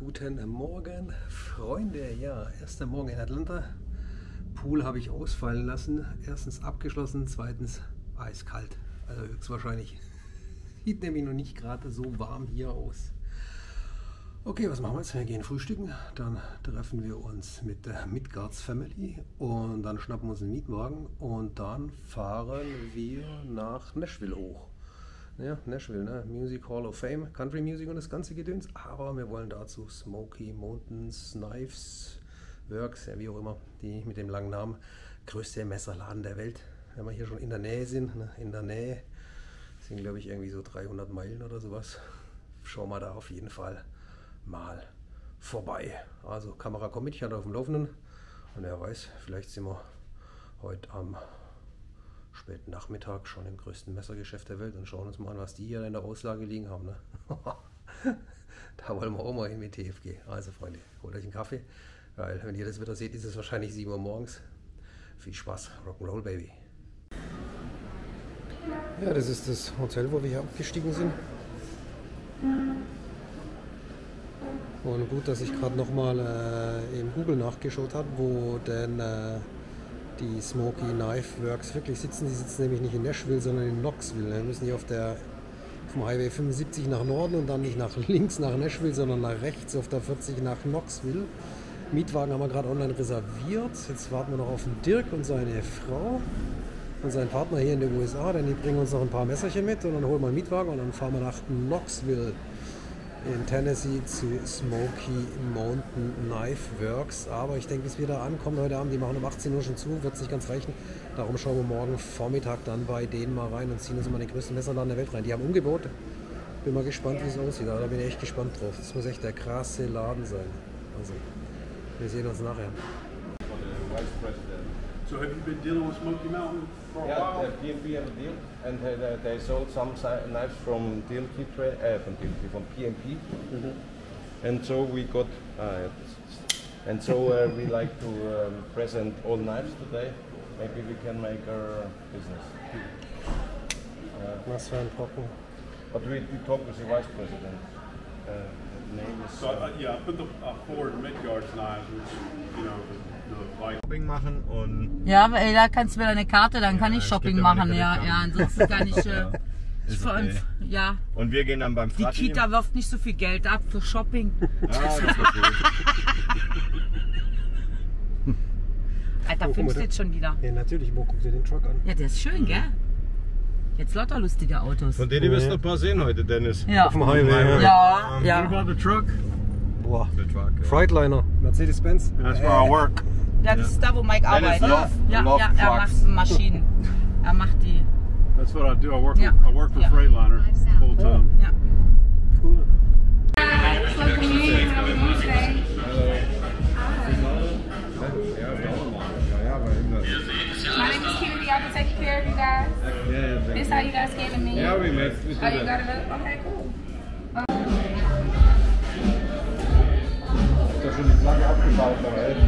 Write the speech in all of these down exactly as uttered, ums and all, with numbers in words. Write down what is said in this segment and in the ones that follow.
Guten Morgen, Freunde. Ja, erster Morgen in Atlanta. Pool habe ich ausfallen lassen. Erstens abgeschlossen, zweitens eiskalt. Also höchstwahrscheinlich. Sieht nämlich noch nicht gerade so warm hier aus. Okay, was machen wir jetzt? Wir gehen frühstücken, dann treffen wir uns mit der Midgards Family und dann schnappen wir uns einen Mietwagen und dann fahren wir nach Nashville hoch. Ja, Nashville, ne? Music Hall of Fame, Country Music und das ganze Gedöns, aber wir wollen dazu Smoky Mountains Knives Works, ja, wie auch immer, die mit dem langen Namen, größte Messerladen der Welt. Wenn wir hier schon in der Nähe sind, ne? in der Nähe, sind glaube ich irgendwie so dreihundert Meilen oder sowas, schauen wir da auf jeden Fall mal vorbei. Also Kamera kommt mit, ich hatte auf dem Laufenden und wer weiß, vielleicht sind wir heute am späten Nachmittag schon im größten Messergeschäft der Welt und schauen uns mal an, was die hier in der Auslage liegen haben. Ne? Da wollen wir auch mal hin mit T F G. Also Freunde, holt euch einen Kaffee, weil wenn ihr das wieder seht, ist es wahrscheinlich sieben Uhr morgens. Viel Spaß, Rock'n'Roll Baby. Ja, das ist das Hotel, wo wir hier abgestiegen sind. Und gut, dass ich gerade nochmal äh, im Google nachgeschaut habe, wo denn äh, die Smoky Knife Works wirklich sitzen. Die sitzen nämlich nicht in Nashville, sondern in Knoxville. Wir müssen hier auf der vom Highway fünfundsiebzig nach Norden und dann nicht nach links nach Nashville, sondern nach rechts auf der vierzig nach Knoxville. Mietwagen haben wir gerade online reserviert. Jetzt warten wir noch auf den Dirk und seine Frau und seinen Partner hier in den U S A, denn die bringen uns noch ein paar Messerchen mit und dann holen wir einen Mietwagen und dann fahren wir nach Knoxville in Tennessee zu Smoky Mountain Knife Works. Aber ich denke, bis wir da ankommen heute Abend, die machen um achtzehn Uhr schon zu, wird es nicht ganz reichen. Darum schauen wir morgen Vormittag dann bei denen mal rein und ziehen uns immer den größten Messerladen der Welt rein. Die haben Umgebot. Bin mal gespannt, wie es aussieht. Da bin ich echt gespannt drauf. Das muss echt der krasse Laden sein. Also, wir sehen uns nachher. So have you been dealing with Smoky Mountain for a yeah, while? Yeah, P and P have a deal, and uh, they, they sold some si- knives from D L T tra- uh, from D L T, from P and P, mm-hmm. And so we got, uh, and so uh, we like to um, present all knives today. Maybe we can make our business. Uh, Was für ein Brocken. but we, we talked with the vice president. Uh, the name is. So uh, yeah, I put the uh, Ford Midgards knives, which you know the, the like. Shopping machen und. Ja, weil da kannst du mir deine Karte, dann kann Ja, ich es Shopping gibt ja machen. eine Ja, Kreditkarte. ja, ansonsten kann ich. Äh, ich Ist für okay. uns, ja. Und wir gehen dann beim Die Vati. Kita wirft nicht so viel Geld ab für Shopping. Ah, das ist gut. Alter, Oh, guck mal, filmst du da- jetzt schon wieder? Ja, natürlich. Wo guckt ihr den Truck an? Ja, der ist schön, gell? Jetzt lauter lustige Autos. Von denen wirst du ein paar sehen heute, Dennis. Ja. Auf dem Highway. Ja, What ja. about the truck? Boah. The truck, ja. Freightliner. Mercedes-Benz. That's where I work. Ja, das ist da, wo Mike Dennis arbeitet. love- Ja, love ja, er trucks. macht Maschinen. Er macht die. That's what I do. I work. Yeah. With, I work for Yeah. Freightliner full time. Ja. Cool. My name is Kennedy. I'll be taking care of you guys. Yeah, This how you guys scan the menu? yeah, we make we do Oh, you got that. it up? Okay, cool. Ich hab schon die Flagge abgebaut, aber ey.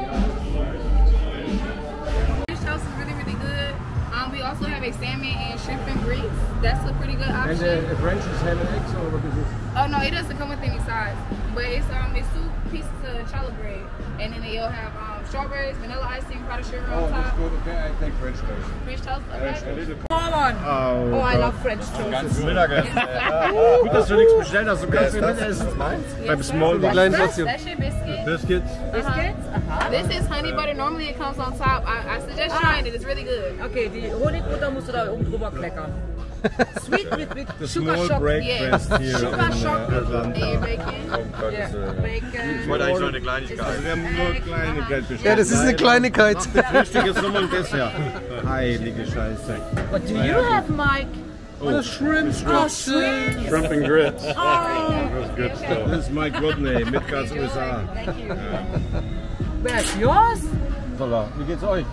Fish toast is really, really good. Um, we also have a salmon and shrimp and grits. That's a pretty good And option. the French is ham and eggs or what is it? Oh no, it doesn't come with any sides, but it's um it's two pieces of challah bread, and then it'll have um strawberries, vanilla icing, powdered sugar Oh, on that's top. good. Okay, I take French toast. French toast, okay. Oh, Oh, I love French toast. Ganz Mittagessen. Gut, dass du nichts bestellt hast. Du kannst Das ist meins. beim Small Die kleinen That's, Portionen. that's your biscuit. biscuits. Biscuits? Aha. This is honey butter. Normally it comes on top. I, I suggest trying it. It's really good. Okay, die Honigbutter musst du da oben drüber kleckern. Sweet with, with The sugar small shock. breakfast Yeah. here Sugar in shock. uh, And Atlanta. bacon. Oh, Gottes Yeah, Willen. bacon. wollte eigentlich nur eine Kleinigkeit. Also wir haben nur Kleinigkeit bestellt. Ja, das ist eine Kleinigkeit. Frühstück ist Nummer und Dessert. Heilige Scheiße. What do you have, Mike? Oh, Shrimp. Oh, shrimp. Shrimp and grits. Oh. That's good stuff. Das ist Mike Rodney, Midgards U S A. Where's yours? Voila. Wie geht's euch?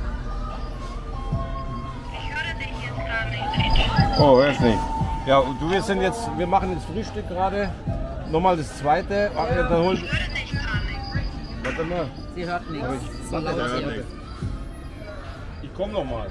Oh, hörst nicht. Ja, und du, wir sind jetzt, wir machen jetzt Frühstück gerade. Nochmal das zweite. Ach, ja, dann hol. Warte mal. Sie hört nichts. So Warte, laut der hört hier. nichts. Ich komm nochmal.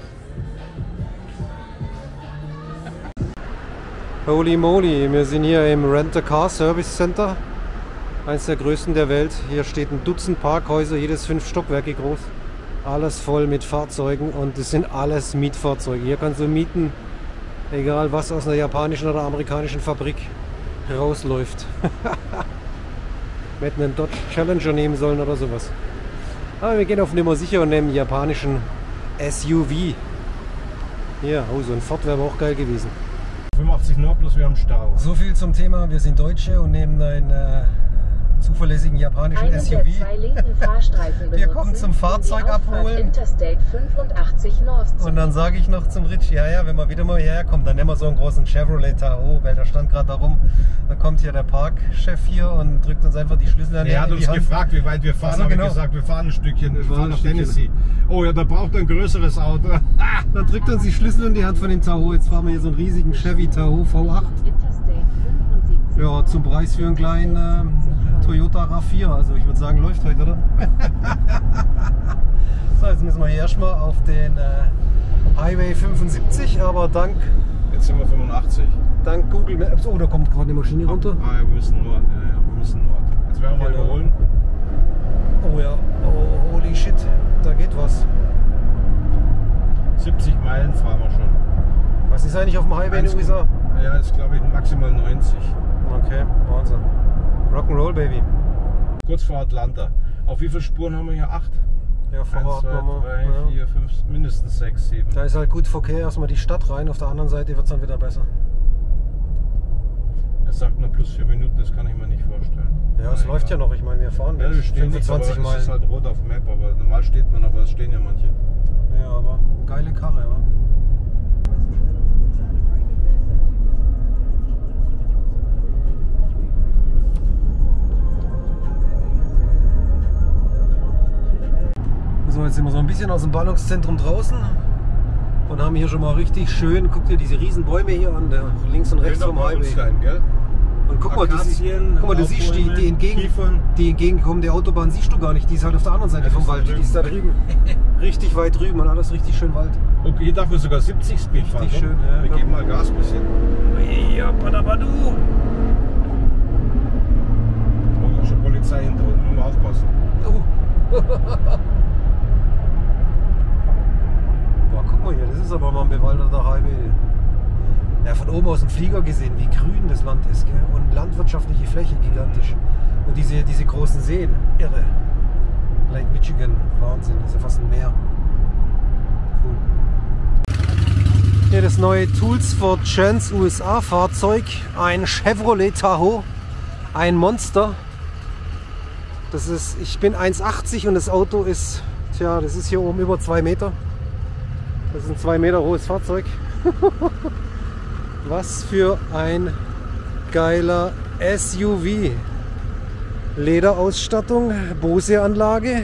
Holy moly, wir sind hier im Rent-A-Car Service Center. Eins der größten der Welt. Hier steht ein Dutzend Parkhäuser, jedes fünf Stockwerke groß. Alles voll mit Fahrzeugen und es sind alles Mietfahrzeuge. Hier kannst du mieten, egal was aus einer japanischen oder amerikanischen Fabrik rausläuft. Wir hätten einen Dodge Challenger nehmen sollen oder sowas. Aber wir gehen auf Nummer sicher und nehmen einen japanischen S U V. Hier, oh, so ein Ford wäre auch geil gewesen. fünfundachtzig Nord plus wir haben Stau. So viel zum Thema, wir sind Deutsche und nehmen einen äh, zuverlässigen japanischen S U V. Wir kommen zum Fahrzeug abholen. Und dann sage ich noch zum Rich, ja, ja, wenn wir wieder mal hierher kommen, dann nehmen wir so einen großen Chevrolet Tahoe, weil der stand gerade da rum. Dann kommt hier der Parkchef hier und drückt uns einfach die Schlüssel an die Hand. Er hat uns gefragt, wie weit wir fahren. Also, habe genau. ich gesagt, wir fahren ein Stückchen, wir fahren fahren nach ein Stückchen. Tennessee. Oh ja, da braucht er ein größeres Auto. Dann drückt er uns die Schlüssel in die Hand von dem Tahoe. Jetzt fahren wir hier so einen riesigen Chevy Tahoe V acht. Ja, zum Preis für einen kleinen äh, Toyota RAV vier. Also ich würde sagen, läuft heute, oder? So, jetzt müssen wir hier erstmal auf den äh, Highway fünfundsiebzig, aber dank, Jetzt sind wir fünfundachtzig. dank Google Maps. Oh, da kommt gerade eine Maschine runter. Ah, wir müssen Nord. Ja, ja, wir müssen Nord. Jetzt werden wir mal Genau. überholen. Oh ja, oh, holy shit, da geht was. siebzig Meilen fahren wir schon. Was ist eigentlich auf dem Highway in den U S A? Ja, ist glaube ich maximal neunzig. Okay, Wahnsinn. Rock'n'Roll, Baby. Kurz vor Atlanta. Auf wie viele Spuren haben wir hier? Acht? Ja, vor eins, Ort zwei, nochmal. drei, Ja. vier, fünf, mindestens sechs, sieben. Da ist halt gut Verkehr, erstmal die Stadt rein, auf der anderen Seite wird es dann wieder besser. Er sagt nur plus vier Minuten, das kann ich mir nicht vorstellen. Ja, es Na, läuft ja egal. noch, ich meine, wir fahren Ja, wir stehen nicht, aber fünfundzwanzig es ist Meilen. halt rot auf dem Map, aber normal steht man, aber es stehen ja manche. Ja, aber geile Karre, wa? So, jetzt sind wir so ein bisschen aus dem Ballungszentrum draußen und haben hier schon mal richtig schön, guck dir diese riesen Bäume hier an, der links und rechts Könnte vom auch bei uns Highway. sein, gell? Und guck mal, du, siehst- Akazien, guck mal, du siehst die, die, entgegen, Kiefern. die entgegenkommende Autobahn siehst du gar nicht, die ist halt auf der anderen Seite Ja, vom die ist Wald, da die ist da drüben. Richtig weit drüben und alles richtig schön Wald. Okay, hier darf man sogar siebzig Speed fahren. Richtig komm. schön, ja. Wir geben mal Gas ein bisschen. Ja, Badabadu! Oh, schon Polizei hinter uns, nur mal aufpassen. Oh. Boah, guck mal hier, das ist aber mal ein bewaldeter Highway. Ja, von oben aus dem Flieger gesehen, wie grün das Land ist, gell? Und landswirtschaftliche Fläche gigantisch. Und diese, diese großen Seen, irre. Lake Michigan, Wahnsinn, das ist ja fast ein Meer. Cool. Hier das neue Tools for Chance U S A Fahrzeug, ein Chevrolet Tahoe, ein Monster. Das ist, ich bin eins achtzig und das Auto ist, tja, das ist hier oben über zwei Meter. Das ist ein zwei Meter hohes Fahrzeug. Was für ein geiler S U V. Lederausstattung, Bose-Anlage.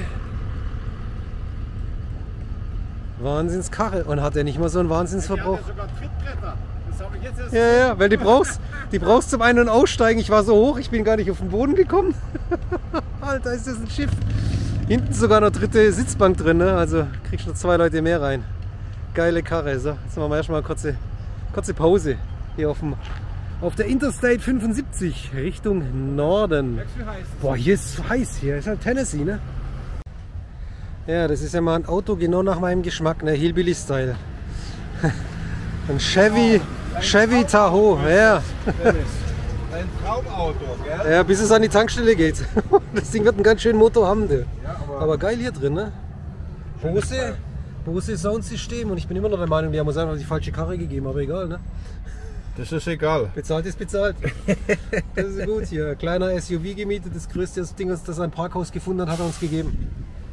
Wahnsinnskarre. Und hat er nicht mal so einen Wahnsinnsverbrauch? sogar Trittbretter. Das habe ich jetzt erst Ja, ja, weil die brauchst, die brauchst zum Ein- und Aussteigen. Ich war so hoch, ich bin gar nicht auf den Boden gekommen. Alter, ist das ein Schiff. Hinten sogar noch dritte Sitzbank drin, ne? Also kriegst du noch zwei Leute mehr rein. Geile Karre. So, jetzt machen wir erstmal eine kurze, kurze Pause hier auf, dem, auf der Interstate fünfundsiebzig Richtung Norden. wie heiß ist Boah, hier ist heiß, hier ist halt Tennessee, ne? Ja, das ist ja mal ein Auto genau nach meinem Geschmack, ne? Hillbilly-Style. Ein Chevy, Chevy Tahoe, ja. Dennis, dein Traumauto, gell? Ja, bis es an die Tankstelle geht. Das Ding wird einen ganz schönen Motor haben, du. Ja, aber, Aber geil hier drin, ne? Schönes Bose, Teil. Bose Soundsystem und ich bin immer noch der Meinung, die haben uns einfach die falsche Karre gegeben, aber egal, ne? das ist egal. Bezahlt ist bezahlt. Das ist gut hier. Kleiner S U V gemietet, das größte Ding, das ein Parkhaus gefunden hat, hat er uns gegeben.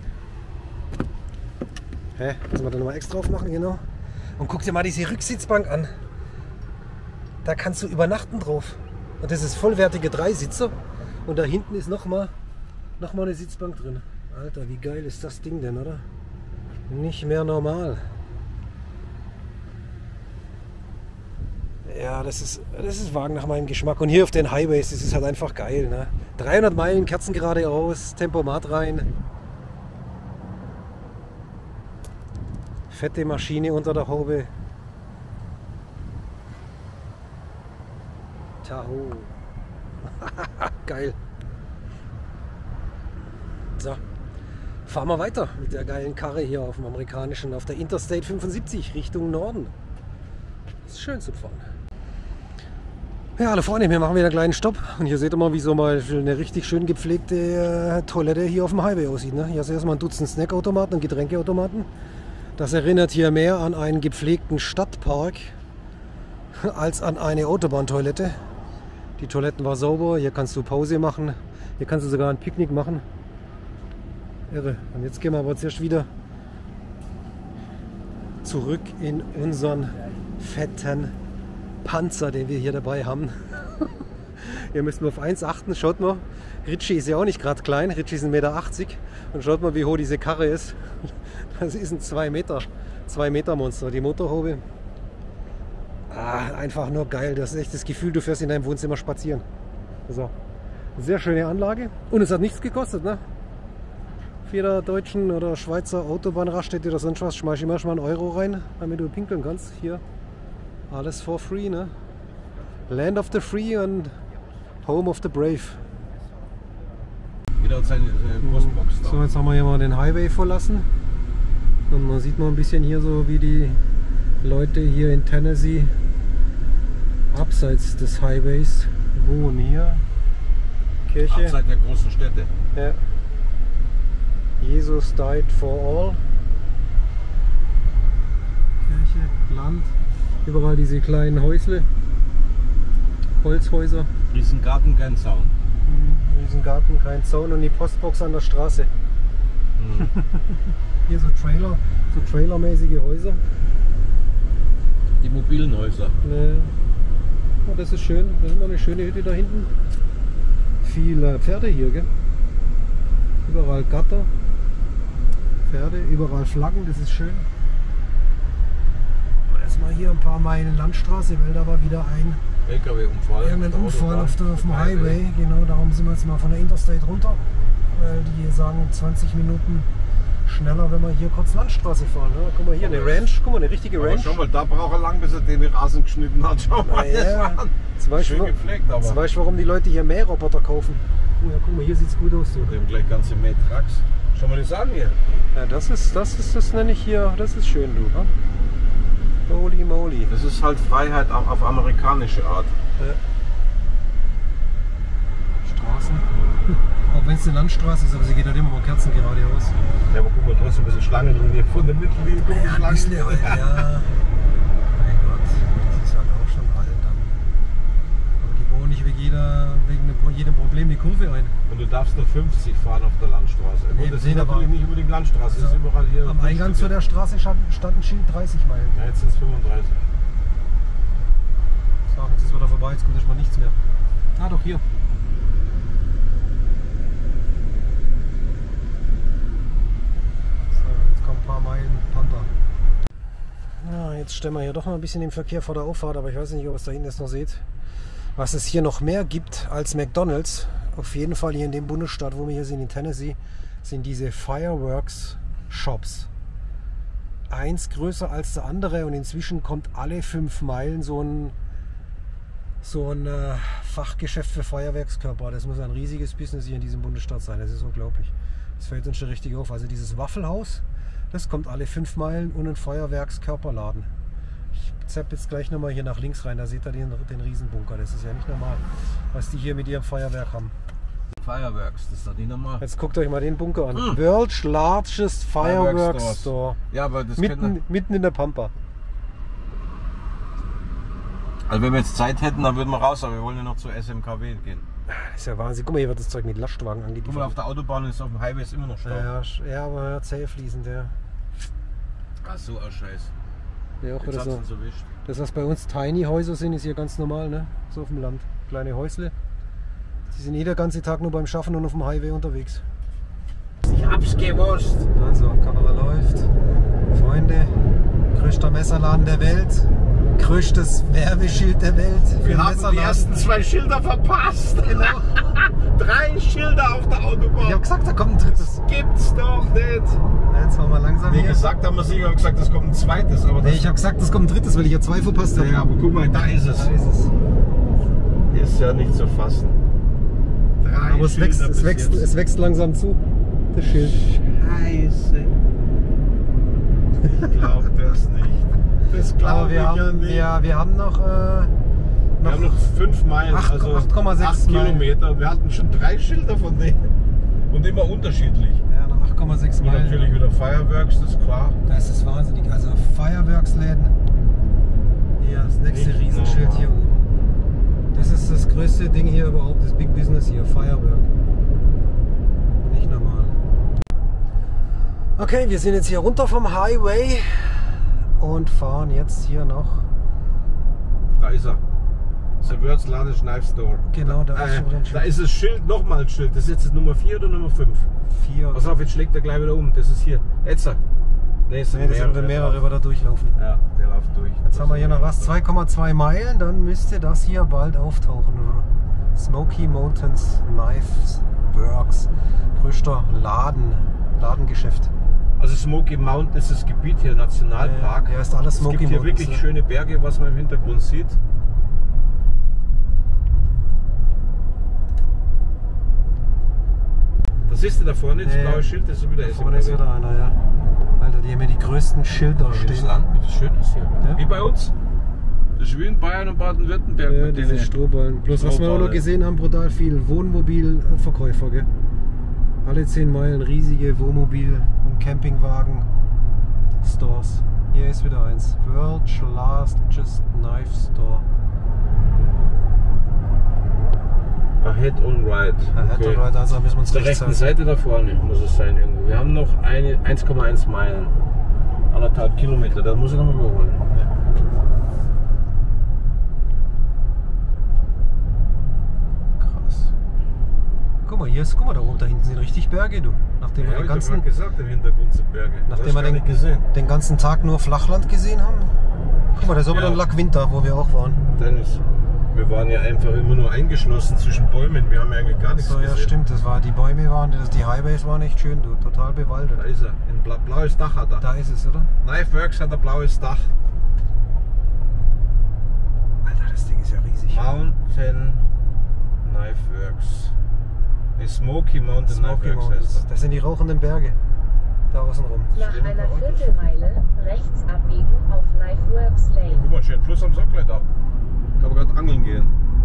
Hä? Müssen wir da nochmal extra drauf machen, genau. Und guck dir mal diese Rücksitzbank an. Da kannst du übernachten drauf. Und das ist vollwertige Dreisitzer. Und da hinten ist nochmal noch mal eine Sitzbank drin. Alter, wie geil ist das Ding denn, oder? Nicht mehr normal. Ja, das ist, das ist Wagen nach meinem Geschmack. Und hier auf den Highways, das ist halt einfach geil. Ne? dreihundert Meilen, Kerzen geradeaus, Tempomat rein. Fette Maschine unter der Haube. Tahoe. Geil. So, fahren wir weiter mit der geilen Karre hier auf dem amerikanischen, auf der Interstate fünfundsiebzig Richtung Norden. Ist schön zu fahren. Ja, hallo Freunde, wir machen wieder einen kleinen Stopp und hier seht ihr mal, wie so mal eine richtig schön gepflegte äh, Toilette hier auf dem Highway aussieht. Ne? Hier ist erstmal ein Dutzend Snackautomaten und Getränkeautomaten. Das erinnert hier mehr an einen gepflegten Stadtpark als an eine Autobahntoilette. Die Toiletten war sauber, hier kannst du Pause machen, hier kannst du sogar ein Picknick machen. Irre. Und jetzt gehen wir aber zuerst wieder zurück in unseren fetten Panzer, den wir hier dabei haben. Hier müssen wir auf eins achten. Schaut mal, Ritchie ist ja auch nicht gerade klein. Ritchie ist ein Meter achtzig. Und schaut mal, wie hoch diese Karre ist. Das ist ein zwei Meter, zwei Meter Monster. Die Motorhaube. Ah, einfach nur geil. Das ist echt das Gefühl, du fährst in deinem Wohnzimmer spazieren. So. Sehr schöne Anlage. Und es hat nichts gekostet, ne? Auf jeder deutschen oder Schweizer Autobahnraststätte oder sonst was schmeiß ich immer schon mal einen Euro rein, damit du pinkeln kannst. Hier. Alles for free, ne? Land of the free und home of the brave. Jeder hat seine, seine Postbox da. So, jetzt haben wir hier mal den Highway verlassen. Und man sieht mal ein bisschen hier so, wie die Leute hier in Tennessee abseits des Highways wohnen. Hier Kirche. Abseits der großen Städte. Ja. Jesus died for all. Kirche, Land. Überall diese kleinen Häusle, Holzhäuser. Riesengarten, kein Zaun. Mhm, Riesengarten, kein Zaun und die Postbox an der Straße. Mhm. Hier so Trailer, so trailermäßige Häuser. Die mobilen Häuser. Ne. Oh, das ist schön, das ist mal eine schöne Hütte da hinten. Viele Pferde hier, gell? Überall Gatter, Pferde, überall Flaggen, das ist schön. Mal hier ein paar Meilen Landstraße, weil da war wieder ein L K W-Unfall. Irgendein Unfall auf, der, auf dem Highway. Genau, darum sind wir jetzt mal von der Interstate runter. Weil die sagen zwanzig Minuten schneller, wenn wir hier kurz Landstraße fahren. Ne? Guck mal hier, eine Ranch, guck mal, eine richtige Ranch. Aber schau mal, da braucht er lang, bis er den Rasen geschnitten hat. Schau mal, ja, das war weißt, schön gepflegt, aber. Jetzt weißt du, warum die Leute hier Mähroboter kaufen. Oh, ja, guck mal, hier sieht es gut aus. So. Die haben gleich ganze Mähtrucks. Schau mal das an hier. Ja, das ist, das ist, das nenne ich hier, das ist schön, du. Ne? Holy moly. Das ist halt Freiheit auch auf amerikanische Art. Ja. Straßen. Auch wenn es eine Landstraße ist, aber sie geht halt immer mal Kerzen geradeaus. Ja, aber guck mal, trotzdem ein bisschen Schlangenlinie von der Mittellinie. Guck, ja, ein bisschen halt, ja. Mein Gott, das ist halt auch schon alt dann. Aber die bauen nicht wegen, jeder, wegen jedem Problem die Kurve ein. Und du darfst nur fünfzig fahren auf der Landstraße. Nee, und das nee, ist aber natürlich nicht unbedingt Landstraße, das ist überall hier. Am Eingang zu der Straße stand, stand ein Schild dreißig Meilen. Ja, jetzt sind es fünfunddreißig. So, jetzt ist wieder vorbei, jetzt kommt erstmal nichts mehr. Ah, doch hier. So, jetzt kommen ein paar Meilen Pampa. Ja, jetzt stellen wir hier doch mal ein bisschen den Verkehr vor der Auffahrt, aber ich weiß nicht, ob ihr es da hinten jetzt noch seht. Was es hier noch mehr gibt als McDonald's, auf jeden Fall hier in dem Bundesstaat, wo wir hier sind, in Tennessee, sind diese Fireworks Shops. Eins größer als der andere und inzwischen kommt alle fünf Meilen so ein, so ein äh, Fachgeschäft für Feuerwerkskörper. Das muss ein riesiges Business hier in diesem Bundesstaat sein, das ist unglaublich. Das fällt uns schon richtig auf. Also dieses Waffelhaus, das kommt alle fünf Meilen und ein Feuerwerkskörperladen. Ich zapp jetzt gleich nochmal hier nach links rein, da seht ihr den, den Riesenbunker. Das ist ja nicht normal, was die hier mit ihrem Feuerwerk haben. Fireworks, das ist doch nicht normal. Jetzt guckt euch mal den Bunker an. Hm. World's largest Fireworks Fireworks Store. Ja, aber das Mitten, mitten in der Pampa. Also wenn wir jetzt Zeit hätten, dann würden wir raus, aber wir wollen ja noch zur S M K W gehen. Das ist ja Wahnsinn. Guck mal, hier wird das Zeug mit Lastwagen angeliefert. Guck mal, auf der Autobahn ist auf dem Highway ist immer noch Stau. Ja, ja, aber zäh fließend, ja. Ach so, ein Scheiß. Ja, auch Jetzt wieder hat's so. uns erwischt. Das, was bei uns Tiny Häuser sind, ist hier ganz normal, ne? So auf dem Land. Kleine Häusle. Die sind eh der ganze Tag nur beim Schaffen und auf dem Highway unterwegs. Ich hab's gewusst. Also, Kamera läuft. Freunde, größter Messerladen der Welt. Größtes Werbeschild der Welt. Wir haben die ersten zwei Schilder verpasst. Genau. Drei Schilder auf der Autobahn. Ich hab gesagt, da kommt ein drittes. Gibt's doch nicht. Jetzt fahren wir langsam Wie hier. gesagt haben wir sicher gesagt, es kommt ein zweites. Aber Nee, das ich habe gesagt, es kommt ein drittes, weil ich ja zwei verpasst habe. ja, aber guck mal, da ist es. Da ist es. Ist ja nicht zu fassen. Drei Aber es wächst, Schilder es, bis wächst, jetzt. es wächst langsam zu. Das Schild. Scheiße. Ich glaube das nicht. Das Aber glaube ich wir ja haben, nicht. wir, wir haben noch, äh, Wir noch, haben noch fünf Meilen, acht- also acht Komma sechs acht Meilen. Kilometer. Wir hatten schon drei Schilder von denen. Und immer unterschiedlich. ja, noch acht Komma sechs Und Meilen. natürlich wieder Fireworks, das ist klar. Das ist wahnsinnig. Also Feuerwerksläden. Hier, das nächste Nicht Riesenschild normal. hier oben. Das ist das größte Ding hier überhaupt, das Big Business hier, Firework. Nicht normal. Okay, wir sind jetzt hier runter vom Highway und fahren jetzt hier noch. Da ist er. The World's Largest Knife Store. Genau, da ist Äh, schon wieder ein da Schild. ist das Schild, nochmal ein Schild. Das ist jetzt Nummer vier oder Nummer fünf? Vier. Pass auf, jetzt schlägt er gleich wieder um. Das ist hier. Jetzt. Nee, es sind Nee, das sind wir mehrere, drauf. die da durchlaufen. Ja, der läuft durch. Jetzt haben wir hier noch was, zwei Komma zwei Meilen, dann müsste das hier bald auftauchen. Smoky Mountains Knives Works, größter Laden, Ladengeschäft. Also Smoky Mountain ist das Gebiet hier, Nationalpark. Ja, ja, ist alles Smoky Es gibt hier Mountains, wirklich ja. schöne Berge, was man im Hintergrund sieht. Das siehst du da vorne, das Ja, ja. blaue Schild, das ist wieder Da vorne ist wieder einer, ja. Alter, die haben hier die größten Schilder Das stehen. Land, wie das schön ist hier. Ja. Wie bei uns. Das ist wie in Bayern und Baden-Württemberg. Ja, mit diese denen- Strohballen. Bloß was wir auch noch Strohballen. gesehen haben, brutal viel Wohnmobilverkäufer, gell? Alle zehn Meilen riesige Wohnmobil- und Campingwagen-Stores. Hier ist wieder eins. World's Largest Knife Store. Ahead on right. Okay. Right, also müssen wir uns Auf der rechts rechten halten. Seite da vorne muss es sein irgendwo. Wir haben noch eine eins Komma eins Meilen. Anderthalb Kilometer, da muss ich nochmal überholen. Krass. Guck mal, hier ist, guck mal, da oben, da hinten sind richtig Berge, du. Nachdem Ja, wir den ich hab ganzen, grad gesagt, im Hintergrund sind Berge. nachdem Das wir hab ich den, gar nicht gesehen. den ganzen Tag nur Flachland gesehen haben. Guck mal, da ist aber Ja. dann Lac Winter, wo wir auch waren. Dennis, wir waren ja einfach immer nur eingeschlossen zwischen Bäumen. Wir haben ja eigentlich gar nichts So, ja, gesehen. stimmt, das war, die Bäume waren, das, die Highways waren echt schön, du, total bewaldet. Da ist er. Ein bla blaues Dach hat er. Da ist es, oder? Knife Works hat ein blaues Dach. Alter, das Ding ist ja riesig. Mountain Knife Works. Nee, Smoky Mountain Smoky Knife Works heißt Mountains. Das sind die rauchenden Berge. Da außen rum. Nach Stimmt, einer bei uns. Viertelmeile rechts abbiegen auf Knifeworks das. Lane. Guck mal, schön Fluss am Sockler da. Kann man gerade angeln gehen.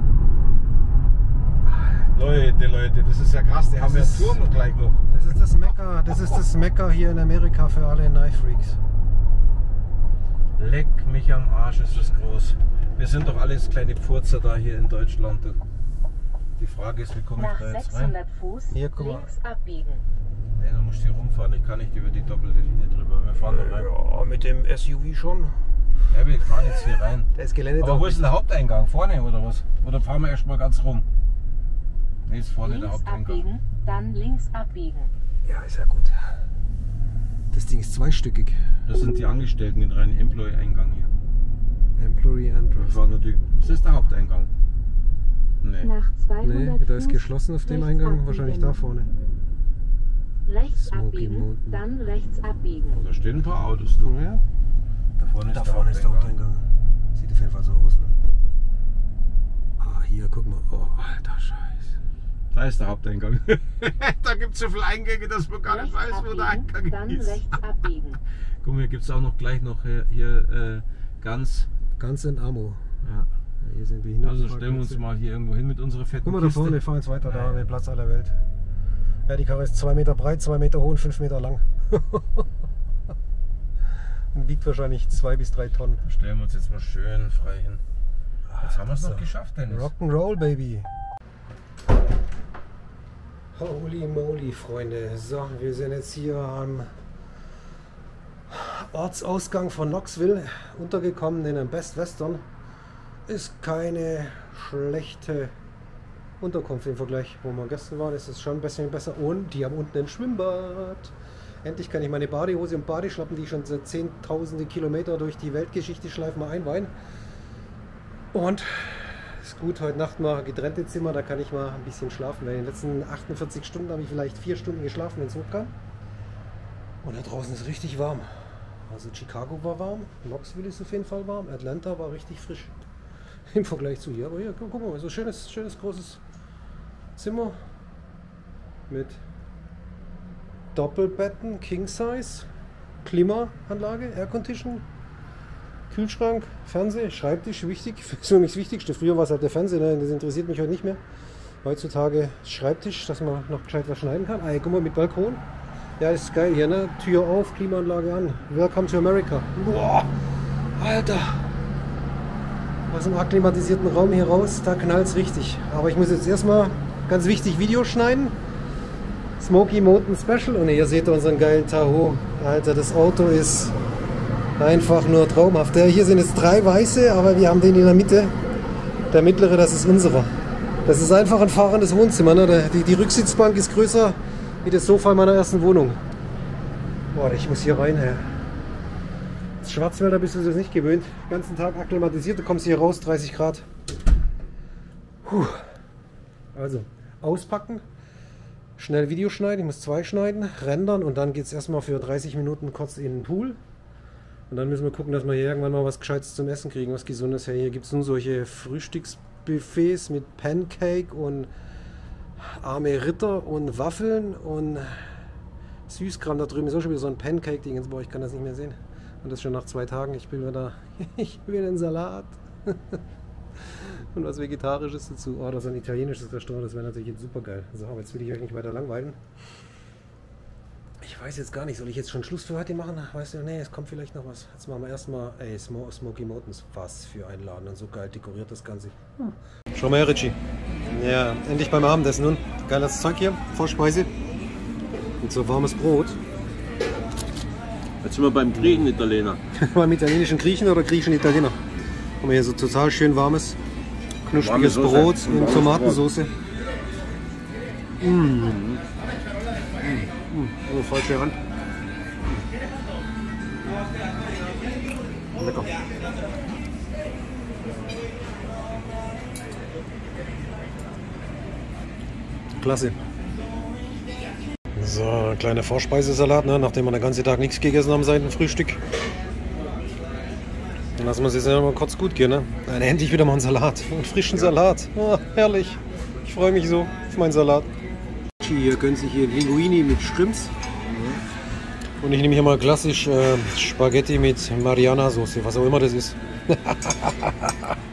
Leute, Leute, das ist ja krass. Die haben ja einen ist- Turm gleich noch. Das ist das Mekka, das ist das Mekka hier in Amerika für alle Knife Freaks. Leck mich am Arsch, ist das groß. Wir sind doch alles kleine Pfurzer da hier in Deutschland. Die Frage ist, wie komme ich Nach da jetzt rein? sechshundert Fuß Hier, guck mal. links abbiegen. Nee, da musst du hier rumfahren. Ich kann nicht über die doppelte Linie drüber. Wir fahren da rein. Ja, mit dem S U V schon. Ja, wir fahren jetzt hier rein. Da ist Gelände Aber wo ist denn der Haupteingang? Vorne oder was? Oder fahren wir erstmal ganz rum? Nee, ist vorne der Links Haupteingang. abbiegen, dann links abbiegen. Ja, ist ja gut. Das Ding ist zweistöckig. Das sind die Angestellten mit rein, Employee-Eingang hier. Employee Wir Entrance. fahren natürlich. Das ist der Haupteingang. Nee. Nach zweihundert Nee, da ist Fuß geschlossen auf dem rechts Eingang, abbiegen. wahrscheinlich da vorne. Rechts Smoky abbiegen, Mountain. dann rechts abbiegen. Oh, da stehen ein paar Autos. Du. Ja, Da vorne ist da der vorne ist der Haupteingang. Haupteingang. Sieht auf jeden Fall so aus, ne? Ah, hier, guck mal. Oh, alter Scheiß. Da ist der Haupteingang. Da gibt es so viele Eingänge, dass man gar nicht Rechts weiß, wo der abbiegen, Eingang dann ist. rechts abbiegen. Guck mal, hier gibt es auch noch gleich noch hier, hier äh, ganz. Ganz in Ammo. Ja. Ja, hier sind Behinderten. Also stellen wir uns mal hier irgendwo hin mit unserer fetten Guck mal da Kiste. vorne, wir fahren jetzt weiter, da Ja, haben wir ja. Platz aller Welt. Ja, die Karre ist zwei Meter breit, zwei Meter hoch und fünf Meter lang. Und wiegt wahrscheinlich zwei bis drei Tonnen. Stellen wir uns jetzt mal schön frei hin. Jetzt haben wir es so. noch geschafft, Dennis. Rock'n'Roll, Baby. Holy moly, Freunde. So, wir sind jetzt hier am Ortsausgang von Knoxville untergekommen in einem Best Western. Ist keine schlechte Unterkunft im Vergleich, wo wir gestern waren. Ist es schon ein bisschen besser. Und die haben unten ein Schwimmbad. Endlich kann ich meine Badehose und Badeschlappen, die ich schon seit zehntausende Kilometer durch die Weltgeschichte schleife, mal einweihen. Und ist gut, heute Nacht mal getrennte Zimmer, da kann ich mal ein bisschen schlafen. Weil in den letzten achtundvierzig Stunden habe ich vielleicht vier Stunden geschlafen, wenn es hochkam. Und da draußen ist richtig warm. Also Chicago war warm, Knoxville ist auf jeden Fall warm, Atlanta war richtig frisch im Vergleich zu hier. Aber hier, guck, guck mal, so schönes, schönes großes Zimmer mit Doppelbetten, King Size, Klimaanlage, Air Condition, Kühlschrank, Fernseher, Schreibtisch, wichtig, das ist das Wichtigste. Früher war es halt der Fernseher, ne? Das interessiert mich heute nicht mehr. Heutzutage Schreibtisch, dass man noch gescheit was schneiden kann. Ah, guck mal, mit Balkon. Ja, ist geil hier, ne? Tür auf, Klimaanlage an. Welcome to America. Boah, Alter. Aus dem akklimatisierten Raum hier raus, da knallt es richtig. Aber ich muss jetzt erstmal, ganz wichtig, Video schneiden. Smoky Mountain Special. Und hier seht ihr unseren geilen Tahoe. Alter, das Auto ist einfach nur traumhaft. Hier sind jetzt drei weiße, aber wir haben den in der Mitte. Der mittlere, das ist unserer. Das ist einfach ein fahrendes Wohnzimmer. Ne? Die, die Rücksitzbank ist größer wie das Sofa in meiner ersten Wohnung. Boah, ich muss hier rein. Hey. Als Schwarzwälder bist du das nicht gewöhnt. Den ganzen Tag akklimatisiert, du kommst hier raus, dreißig Grad. Puh. Also, auspacken, schnell Video schneiden, ich muss zwei schneiden, rendern und dann geht es erstmal für dreißig Minuten kurz in den Pool. Und dann müssen wir gucken, dass wir hier irgendwann mal was Gescheites zum Essen kriegen, was Gesundes. Ja, hier gibt es nun solche Frühstücksbuffets mit Pancake und arme Ritter und Waffeln und Süßkram. Da drüben ist auch schon wieder so ein Pancake-Ding. Boah, ich kann das nicht mehr sehen. Und das schon nach zwei Tagen. Ich will wieder, ich will einen Salat. Und was Vegetarisches dazu. Oh, das ist ein italienisches Restaurant. Das wäre natürlich jetzt super geil. So, aber jetzt will ich euch nicht weiter langweilen. Ich weiß jetzt gar nicht, soll ich jetzt schon Schluss für heute machen? Weißt du, nee, es kommt vielleicht noch was. Jetzt machen wir erstmal, ey, Smoky Mountains. Was für ein Laden. Und so geil dekoriert das Ganze. Hm. Schau mal her, Richie. Ja, endlich beim Abendessen nun. Geiles Zeug hier, Vorspeise. Und so warmes Brot. Jetzt sind wir beim Griechen Italiener. Beim italienischen Griechen oder griechischen Italiener. Haben wir hier so total schön warmes, knuspriges Brot in Tomatensauce. Mmh. Mmh. Oh, voll schwer ran. Lecker. Klasse. So, ein kleiner Vorspeisesalat, ne? Nachdem wir den ganzen Tag nichts gegessen haben seit dem Frühstück. Dann lassen wir es jetzt mal kurz gut gehen. Ne? Dann endlich wieder mal einen Salat. Einen frischen Salat. Oh, herrlich. Ich freue mich so auf meinen Salat. Hier gönnt sich hier Linguini mit Shrimps. Und ich nehme hier mal klassisch äh, Spaghetti mit Mariana-Soße, was auch immer das ist.